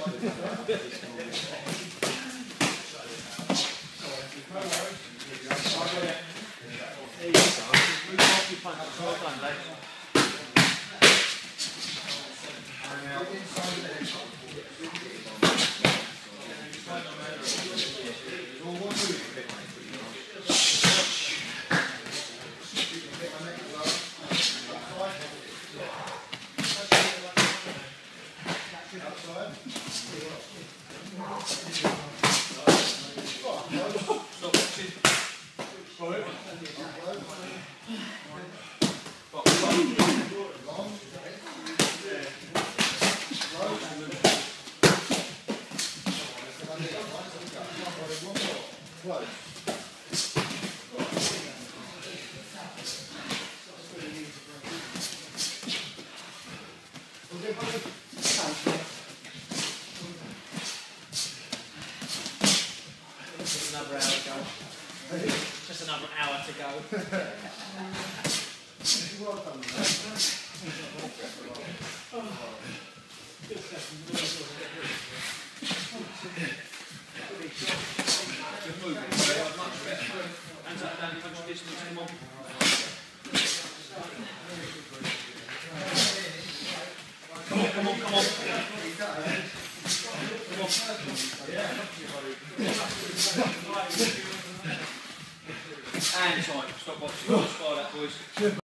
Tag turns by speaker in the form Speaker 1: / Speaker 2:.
Speaker 1: Well done, Dave. Just another hour to go. Just another hour to go.
Speaker 2: Well done,
Speaker 1: Hands up, Danny, punch your distance, come on. Come on, come on, come on. And time, stop watching, spar that, boys.